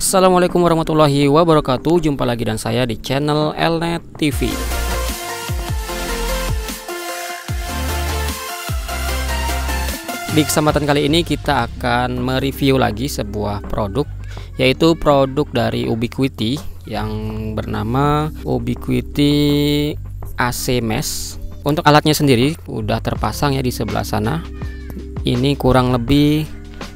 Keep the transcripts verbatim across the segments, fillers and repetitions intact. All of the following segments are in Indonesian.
Assalamualaikum warahmatullahi wabarakatuh. Jumpa lagi dan saya di channel Elnet T V. Di kesempatan kali ini kita akan mereview lagi sebuah produk, yaitu produk dari Ubiquiti yang bernama Ubiquiti A C Mesh. Untuk alatnya sendiri udah terpasang ya di sebelah sana. Ini kurang lebih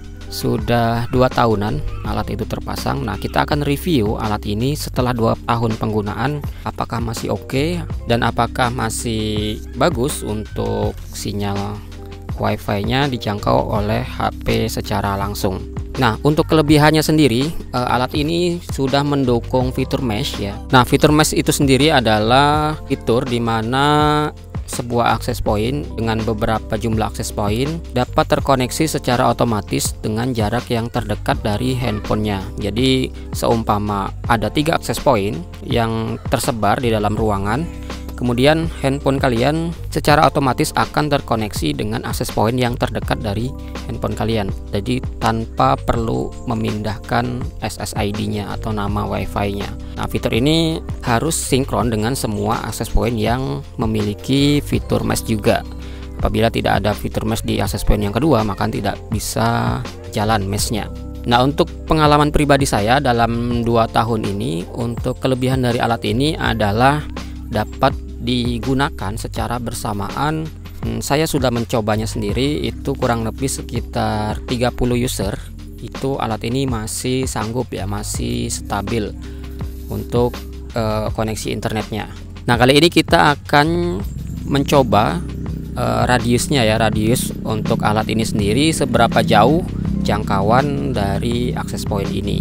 sudah dua tahunan alat itu terpasang. Nah, kita akan review alat ini setelah dua tahun penggunaan, apakah masih oke dan apakah masih bagus untuk sinyal Wi-Fi-nya dijangkau oleh H P secara langsung. Nah, untuk kelebihannya sendiri, alat ini sudah mendukung fitur mesh ya. Nah, fitur mesh itu sendiri adalah fitur di mana sebuah akses point dengan beberapa jumlah akses point dapat terkoneksi secara otomatis dengan jarak yang terdekat dari handphonenya. Jadi seumpama ada tiga akses point yang tersebar di dalam ruangan, kemudian handphone kalian secara otomatis akan terkoneksi dengan akses point yang terdekat dari handphone kalian. Jadi tanpa perlu memindahkan S S I D-nya atau nama Wi-Fi-nya. Nah, fitur ini harus sinkron dengan semua akses point yang memiliki fitur mesh juga. Apabila tidak ada fitur mesh di akses point yang kedua, maka tidak bisa jalan meshnya. Nah, untuk pengalaman pribadi saya dalam dua tahun ini, untuk kelebihan dari alat ini adalah dapat digunakan secara bersamaan. hmm, Saya sudah mencobanya sendiri, itu kurang lebih sekitar tiga puluh user. Itu alat ini masih sanggup ya, masih stabil untuk uh, koneksi internetnya. Nah, kali ini kita akan mencoba uh, radiusnya ya, radius untuk alat ini sendiri, seberapa jauh jangkauan dari akses point ini.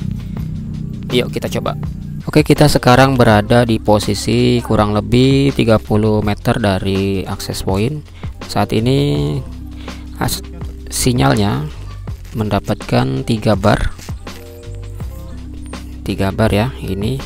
Yuk kita coba. Oke, kita sekarang berada di posisi kurang lebih tiga puluh meter dari akses point. Saat ini sinyalnya mendapatkan tiga bar. tiga bar ya, ini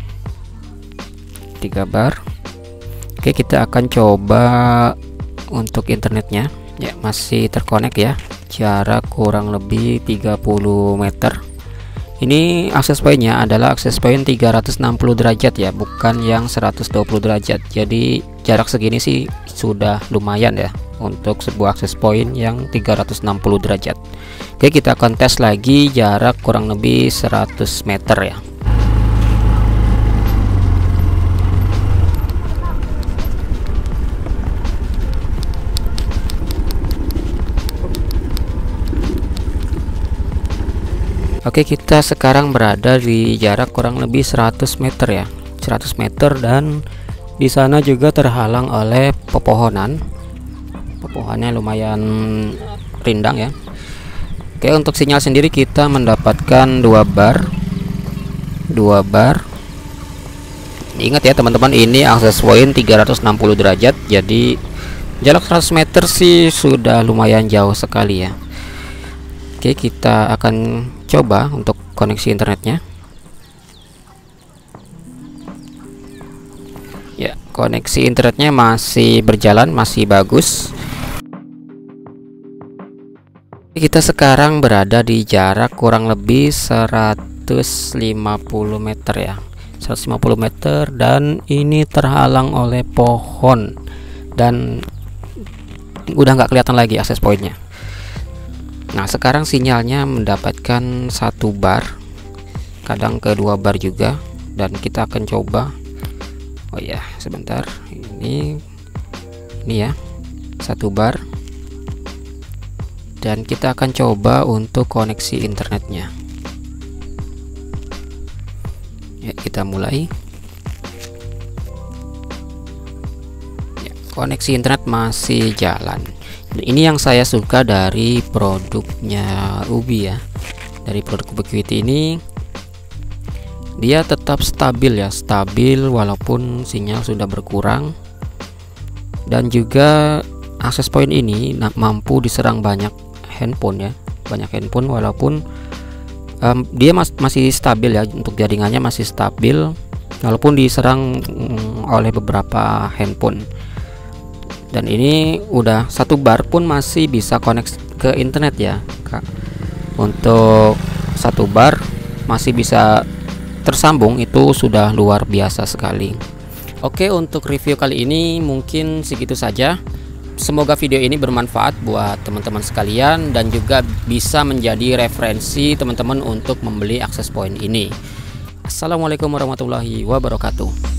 tiga bar. Oke, kita akan coba untuk internetnya. Ya, masih terkonek ya. Jarak kurang lebih tiga puluh meter. Ini akses pointnya adalah akses point tiga ratus enam puluh derajat ya, bukan yang seratus dua puluh derajat. Jadi jarak segini sih sudah lumayan ya untuk sebuah akses point yang tiga ratus enam puluh derajat. Oke, kita akan tes lagi jarak kurang lebih seratus meter ya. Oke, kita sekarang berada di jarak kurang lebih seratus meter ya, seratus meter, dan di sana juga terhalang oleh pepohonan. Pepohonannya lumayan rindang ya. Oke, untuk sinyal sendiri kita mendapatkan dua bar. dua bar. Ingat ya teman-teman, ini akses point tiga ratus enam puluh derajat. Jadi jarak seratus meter sih sudah lumayan jauh sekali ya. Oke, kita akan coba untuk koneksi internetnya. Ya, koneksi internetnya masih berjalan, masih bagus. Kita sekarang berada di jarak kurang lebih seratus lima puluh meter ya, seratus lima puluh meter, dan ini terhalang oleh pohon dan udah nggak kelihatan lagi akses pointnya. Nah, sekarang sinyalnya mendapatkan satu bar, kadang ke dua bar juga, dan kita akan coba. Oh ya, sebentar, ini ini ya, satu bar, dan kita akan coba untuk koneksi internetnya. Ya, kita mulai. Ya, koneksi internet masih jalan. Ini yang saya suka dari produknya Ubi ya, dari produk Ubiquiti ini, dia tetap stabil ya, stabil walaupun sinyal sudah berkurang, dan juga akses point ini mampu diserang banyak handphone ya, banyak handphone walaupun um, dia mas masih stabil ya, untuk jaringannya masih stabil walaupun diserang um, oleh beberapa handphone. Dan ini udah satu bar pun masih bisa connect ke internet ya Kak. Untuk satu bar masih bisa tersambung, itu sudah luar biasa sekali. Oke, untuk review kali ini mungkin segitu saja. Semoga video ini bermanfaat buat teman-teman sekalian dan juga bisa menjadi referensi teman-teman untuk membeli access point ini. Assalamualaikum warahmatullahi wabarakatuh.